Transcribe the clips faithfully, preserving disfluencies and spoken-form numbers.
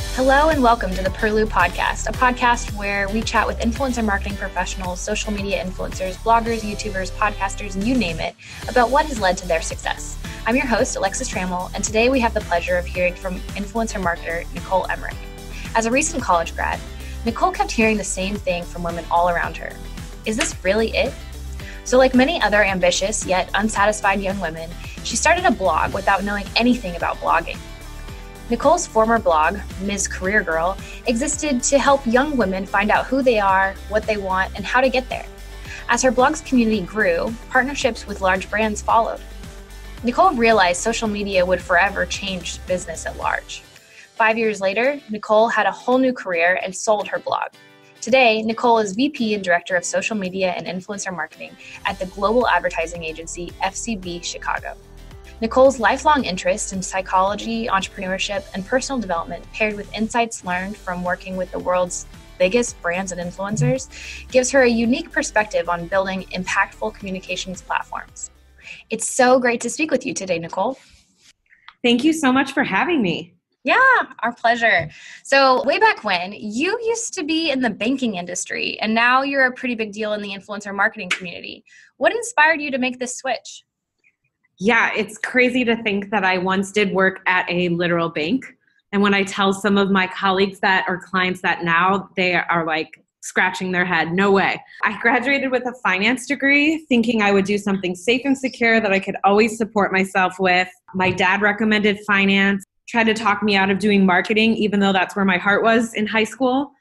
Hello and welcome to the Perlu podcast, a podcast where we chat with influencer marketing professionals, social media influencers, bloggers, YouTubers, podcasters, and you name it, about what has led to their success. I'm your host, Alexis Trammell, and today we have the pleasure of hearing from influencer marketer Nicole Emerick. As a recent college grad, Nicole kept hearing the same thing from women all around her. Is this really it? So like many other ambitious yet unsatisfied young women, she started a blog without knowing anything about blogging. Nicole's former blog, Miz Career Girl, existed to help young women find out who they are, what they want, and how to get there. As her blog's community grew, partnerships with large brands followed. Nicole realized social media would forever change business at large. Five years later, Nicole had a whole new career and sold her blog. Today, Nicole is V P and Director of Social Media and Influencer Marketing at the global advertising agency F C B Chicago. Nicole's lifelong interest in psychology, entrepreneurship, and personal development, paired with insights learned from working with the world's biggest brands and influencers, gives her a unique perspective on building impactful communications platforms. It's so great to speak with you today, Nicole. Thank you so much for having me. Yeah, our pleasure. So way back when, you used to be in the banking industry, and now you're a pretty big deal in the influencer marketing community. What inspired you to make this switch? Yeah, it's crazy to think that I once did work at a literal bank. And when I tell some of my colleagues that or clients that now, they are like scratching their head. No way. I graduated with a finance degree thinking I would do something safe and secure that I could always support myself with. My dad recommended finance, tried to talk me out of doing marketing, even though that's where my heart was in high school.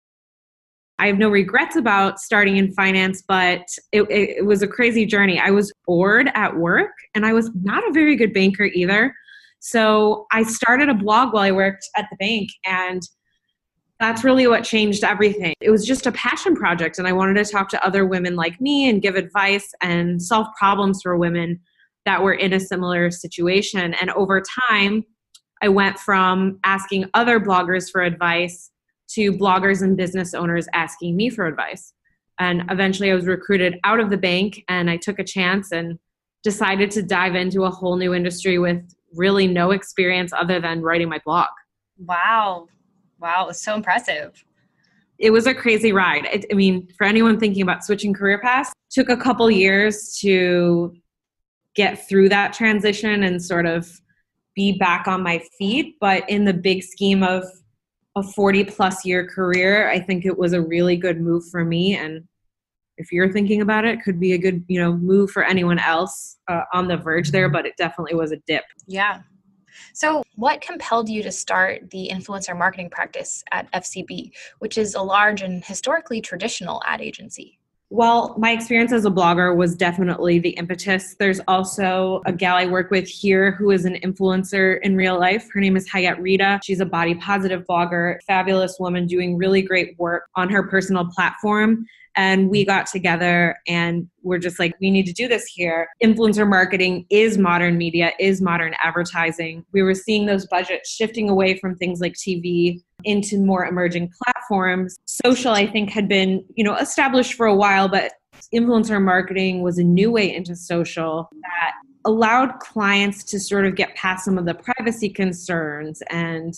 I have no regrets about starting in finance, but it, it, it was a crazy journey. I was bored at work, and I was not a very good banker either. So I started a blog while I worked at the bank, and that's really what changed everything. It was just a passion project, and I wanted to talk to other women like me and give advice and solve problems for women that were in a similar situation. And over time, I went from asking other bloggers for advice to bloggers and business owners asking me for advice. And eventually I was recruited out of the bank, and I took a chance and decided to dive into a whole new industry with really no experience other than writing my blog. Wow. Wow, it's so impressive. It was a crazy ride. It, I mean, for anyone thinking about switching career paths, it took a couple years to get through that transition and sort of be back on my feet. But in the big scheme of a forty plus year career, I think it was a really good move for me. And if you're thinking about it, it could be a good, you know, move for anyone else uh, on the verge there, but it definitely was a dip. Yeah. So what compelled you to start the influencer marketing practice at F C B, which is a large and historically traditional ad agency? Well, my experience as a blogger was definitely the impetus. There's also a gal I work with here who is an influencer in real life. Her name is Hayat Rita. She's a body positive blogger, fabulous woman doing really great work on her personal platform. And we got together and we're just like, we need to do this here. Influencer marketing is modern media, is modern advertising. We were seeing those budgets shifting away from things like T V into more emerging platforms. Social, I think, had been, you know, established for a while, but influencer marketing was a new way into social that allowed clients to sort of get past some of the privacy concerns and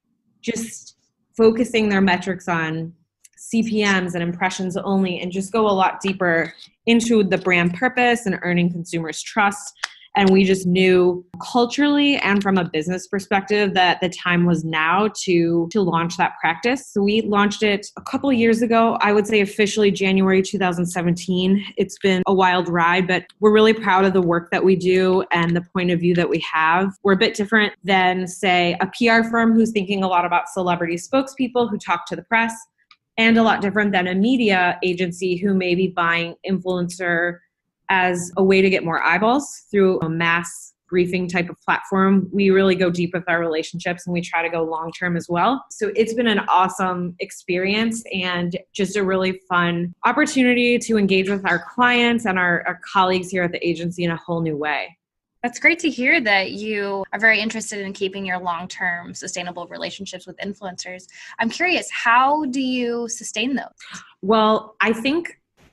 just focusing their metrics on C P Ms and impressions only, and just go a lot deeper into the brand purpose and earning consumers' trust. And we just knew culturally and from a business perspective that the time was now to, to launch that practice. So we launched it a couple of years ago, I would say officially January two thousand seventeen. It's been a wild ride, but we're really proud of the work that we do and the point of view that we have. We're a bit different than, say, a P R firm who's thinking a lot about celebrity spokespeople who talk to the press, and a lot different than a media agency who may be buying influencer as a way to get more eyeballs through a mass briefing type of platform. We really go deep with our relationships and we try to go long term as well. So it's been an awesome experience and just a really fun opportunity to engage with our clients and our, our colleagues here at the agency in a whole new way. That's great to hear that you are very interested in keeping your long-term sustainable relationships with influencers. I'm curious, how do you sustain those? Well, I think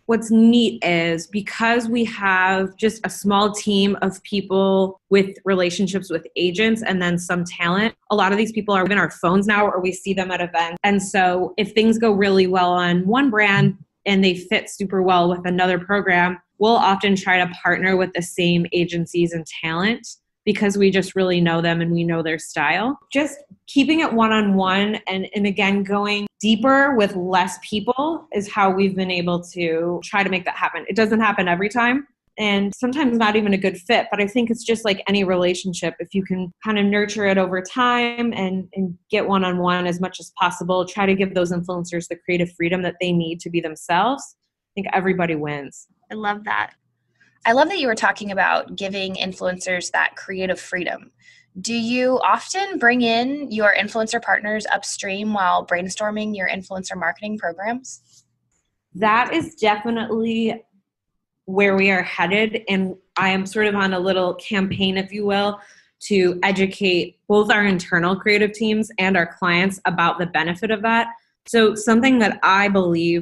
what's neat is because we have just a small team of people with relationships with agents and then some talent, a lot of these people are in our phones now or we see them at events. And so if things go really well on one brand and they fit super well with another program, we'll often try to partner with the same agencies and talent because we just really know them and we know their style. Just keeping it one-on-one and, and again, going deeper with less people is how we've been able to try to make that happen. It doesn't happen every time and sometimes not even a good fit, but I think it's just like any relationship. If you can kind of nurture it over time and, and get one-on-one as much as possible, try to give those influencers the creative freedom that they need to be themselves, I think everybody wins. I love that. I love that you were talking about giving influencers that creative freedom. Do you often bring in your influencer partners upstream while brainstorming your influencer marketing programs? That is definitely where we are headed. And I am sort of on a little campaign, if you will, to educate both our internal creative teams and our clients about the benefit of that. So something that I believe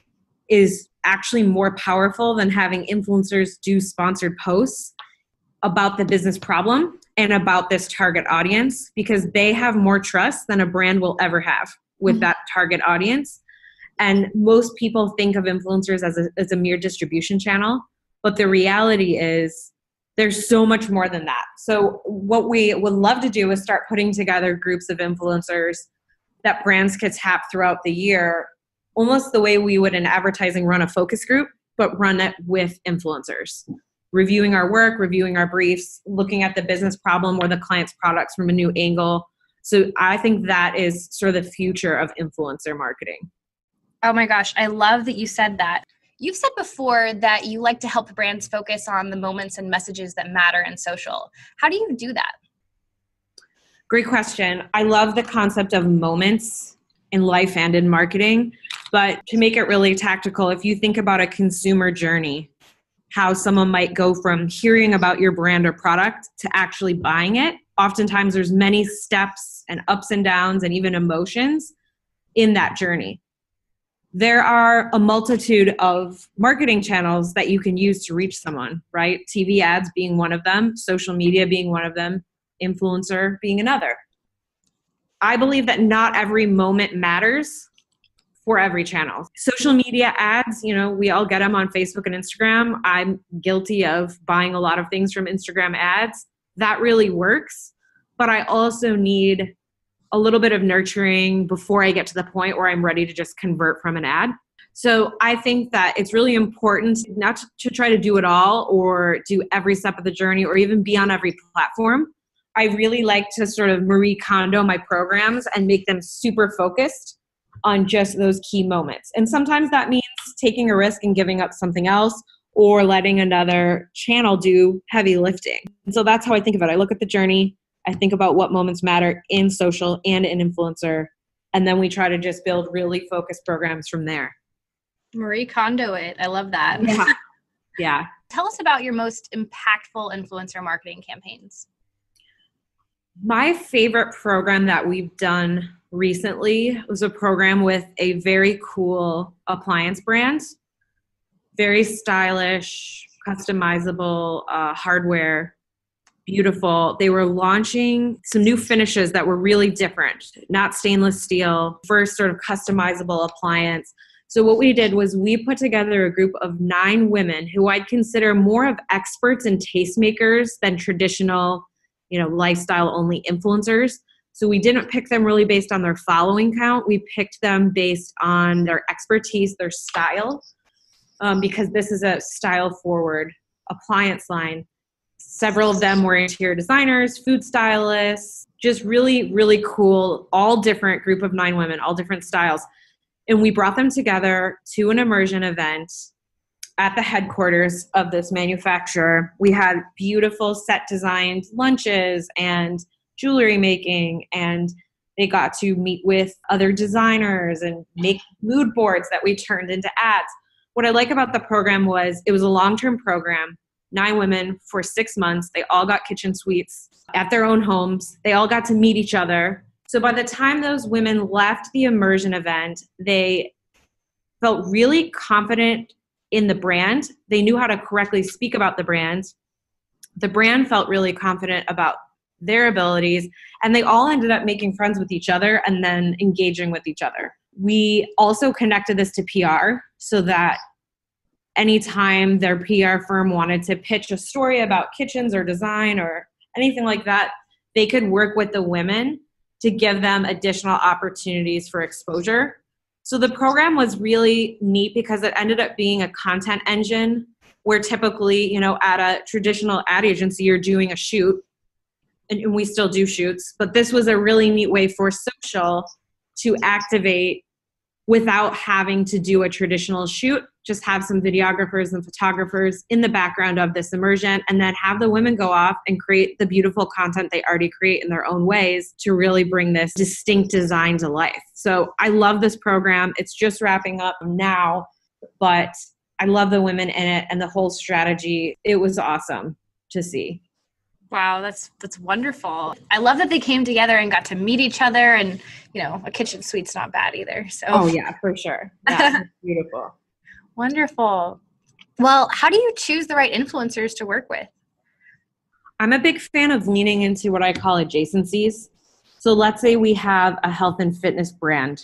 is actually more powerful than having influencers do sponsored posts about the business problem and about this target audience, because they have more trust than a brand will ever have with mm-hmm. that target audience. And most people think of influencers as a, as a mere distribution channel, but the reality is there's so much more than that. So what we would love to do is start putting together groups of influencers that brands could tap throughout the year, almost the way we would in advertising run a focus group, but run it with influencers. Reviewing our work, reviewing our briefs, looking at the business problem or the client's products from a new angle. So I think that is sort of the future of influencer marketing. Oh my gosh, I love that you said that. You've said before that you like to help brands focus on the moments and messages that matter in social. How do you do that? Great question. I love the concept of moments in life and in marketing, but to make it really tactical, if you think about a consumer journey, how someone might go from hearing about your brand or product to actually buying it, oftentimes there's many steps and ups and downs and even emotions in that journey. There are a multitude of marketing channels that you can use to reach someone, right? T V ads being one of them, social media being one of them, influencer being another. I believe that not every moment matters for every channel. Social media ads, you know, we all get them on Facebook and Instagram. I'm guilty of buying a lot of things from Instagram ads. That really works. But I also need a little bit of nurturing before I get to the point where I'm ready to just convert from an ad. So I think that it's really important not to, to try to do it all or do every step of the journey or even be on every platform. I really like to sort of Marie Kondo my programs and make them super focused on just those key moments. And sometimes that means taking a risk and giving up something else or letting another channel do heavy lifting. And so that's how I think of it. I look at the journey. I think about what moments matter in social and in influencer. And then we try to just build really focused programs from there. Marie Kondo it. I love that. Yeah. Yeah. Tell us about your most impactful influencer marketing campaigns. My favorite program that we've done recently was a program with a very cool appliance brand. Very stylish, customizable uh, hardware. Beautiful. They were launching some new finishes that were really different, not stainless steel, first sort of customizable appliance. So what we did was we put together a group of nine women who I'd consider more of experts and tastemakers than traditional, you know, lifestyle only influencers. So we didn't pick them really based on their following count. We picked them based on their expertise, their style, um, because this is a style forward appliance line. Several of them were interior designers, food stylists, just really, really cool, all different group of nine women, all different styles. And we brought them together to an immersion event at the headquarters of this manufacturer. We had beautiful set designed lunches and jewelry making, and they got to meet with other designers and make mood boards that we turned into ads. What I like about the program was it was a long-term program. Nine women for six months. They all got kitchen suites at their own homes. They all got to meet each other. So by the time those women left the immersion event, they felt really confident in the brand. They knew how to correctly speak about the brand. The brand felt really confident about their abilities, and they all ended up making friends with each other and then engaging with each other. We also connected this to P R so that anytime their P R firm wanted to pitch a story about kitchens or design or anything like that, they could work with the women to give them additional opportunities for exposure. So the program was really neat because it ended up being a content engine where typically, you know, at a traditional ad agency, you're doing a shoot, and we still do shoots, but this was a really neat way for social to activate without having to do a traditional shoot, just have some videographers and photographers in the background of this immersion, and then have the women go off and create the beautiful content they already create in their own ways to really bring this distinct design to life. So I love this program. It's just wrapping up now, but I love the women in it and the whole strategy. It was awesome to see. Wow, that's that's wonderful. I love that they came together and got to meet each other, and you know, a kitchen suite's not bad either. So oh yeah, for sure. That's beautiful. Wonderful. Well, how do you choose the right influencers to work with? I'm a big fan of leaning into what I call adjacencies. So let's say we have a health and fitness brand.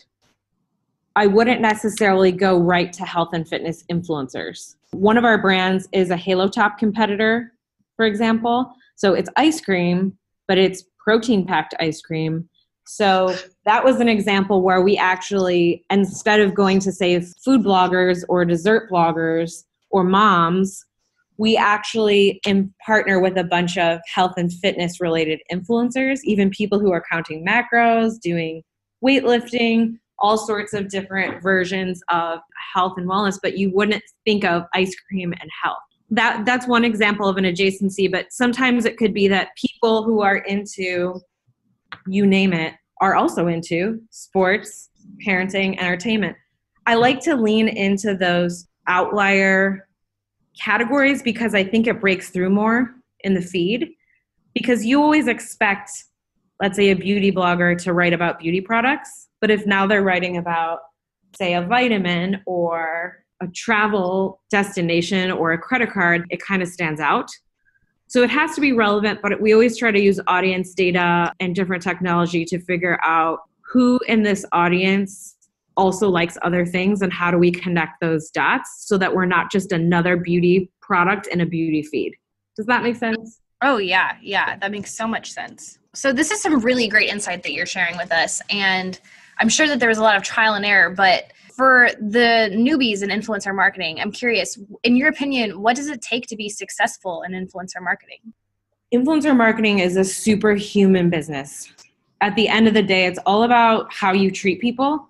I wouldn't necessarily go right to health and fitness influencers. One of our brands is a Halo Top competitor, for example. So it's ice cream, but it's protein-packed ice cream. So that was an example where we actually, instead of going to say food bloggers or dessert bloggers or moms, we actually in partner with a bunch of health and fitness related influencers, even people who are counting macros, doing weightlifting, all sorts of different versions of health and wellness, but you wouldn't think of ice cream and health. That that's one example of an adjacency, but sometimes it could be that people who are into, you name it, are also into sports, parenting, entertainment. I like to lean into those outlier categories because I think it breaks through more in the feed, because you always expect, let's say, a beauty blogger to write about beauty products, but if now they're writing about, say, a vitamin or a travel destination or a credit card, it kind of stands out. So it has to be relevant, but we always try to use audience data and different technology to figure out who in this audience also likes other things and how do we connect those dots so that we're not just another beauty product in a beauty feed. Does that make sense? Oh, yeah. Yeah, that makes so much sense. So this is some really great insight that you're sharing with us. And I'm sure that there was a lot of trial and error, but for the newbies in influencer marketing, I'm curious, in your opinion, what does it take to be successful in influencer marketing? Influencer marketing is a superhuman business. At the end of the day, it's all about how you treat people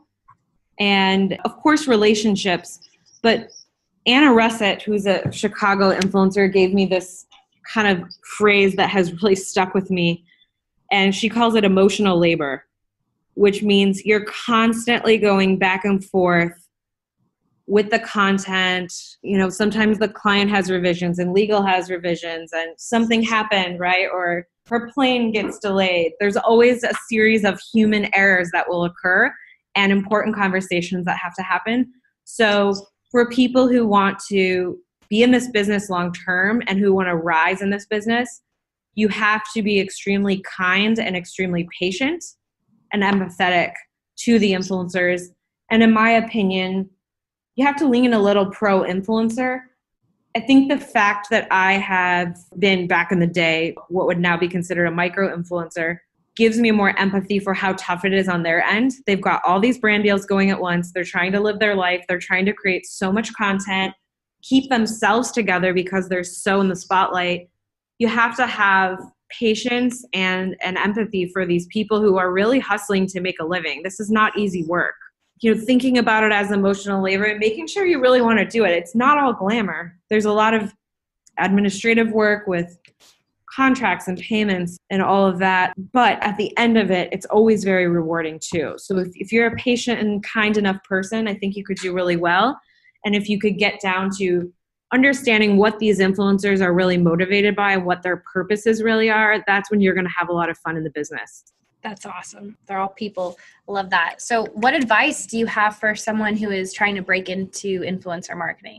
and, of course, relationships. But Anna Russett, who's a Chicago influencer, gave me this kind of phrase that has really stuck with me, and she calls it emotional labor, which means you're constantly going back and forth with the content. You know, sometimes the client has revisions and legal has revisions and something happened, right? Or her plane gets delayed. There's always a series of human errors that will occur and important conversations that have to happen. So for people who want to be in this business long term and who want to rise in this business, you have to be extremely kind and extremely patient and empathetic to the influencers. And in my opinion, you have to lean a little pro-influencer. I think the fact that I have been back in the day, what would now be considered a micro-influencer, gives me more empathy for how tough it is on their end. They've got all these brand deals going at once. They're trying to live their life. They're trying to create so much content, keep themselves together because they're so in the spotlight. You have to have patience and, and empathy for these people who are really hustling to make a living. This is not easy work. You know, thinking about it as emotional labor and making sure you really want to do it. It's not all glamour. There's a lot of administrative work with contracts and payments and all of that. But at the end of it, it's always very rewarding too. So if, if you're a patient and kind enough person, I think you could do really well. And if you could get down to understanding what these influencers are really motivated by and what their purposes really are, that's when you're going to have a lot of fun in the business. That's awesome. They're all people. Love that. So what advice do you have for someone who is trying to break into influencer marketing?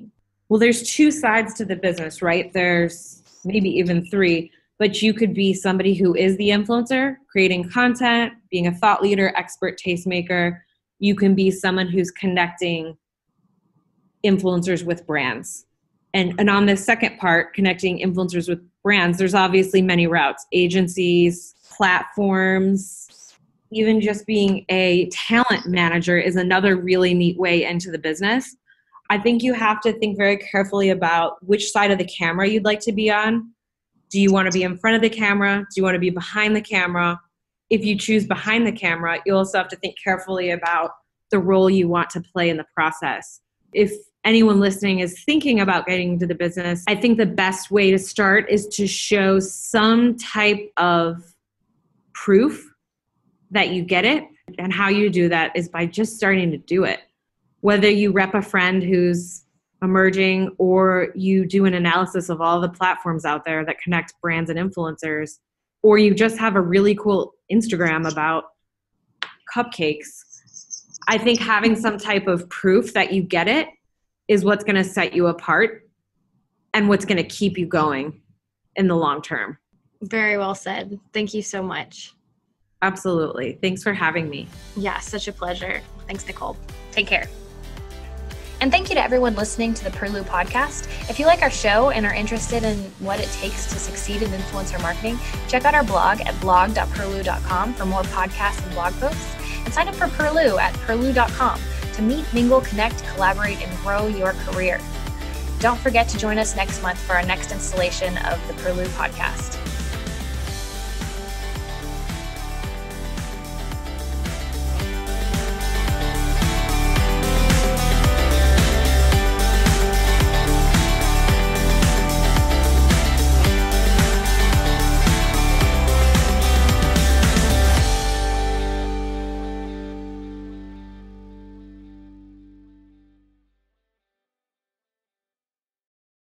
Well, there's two sides to the business, right? There's maybe even three, but you could be somebody who is the influencer, creating content, being a thought leader, expert tastemaker. You can be someone who's connecting influencers with brands. And, and on the second part, connecting influencers with brands, there's obviously many routes, agencies, platforms, even just being a talent manager is another really neat way into the business. I think you have to think very carefully about which side of the camera you'd like to be on. Do you want to be in front of the camera? Do you want to be behind the camera? If you choose behind the camera, you also have to think carefully about the role you want to play in the process. If anyone listening is thinking about getting into the business, I think the best way to start is to show some type of proof that you get it. And how you do that is by just starting to do it. Whether you rep a friend who's emerging or you do an analysis of all the platforms out there that connect brands and influencers, or you just have a really cool Instagram about cupcakes, I think having some type of proof that you get it is what's going to set you apart and what's going to keep you going in the long term. Very well said. Thank you so much. Absolutely. Thanks for having me. Yeah, such a pleasure. Thanks, Nicole. Take care. And thank you to everyone listening to the Perlu podcast. If you like our show and are interested in what it takes to succeed in influencer marketing, check out our blog at blog dot perlu dot com for more podcasts and blog posts, and sign up for Perlu at perlu dot com to meet, mingle, connect, collaborate, and grow your career. Don't forget to join us next month for our next installation of the Perlu podcast.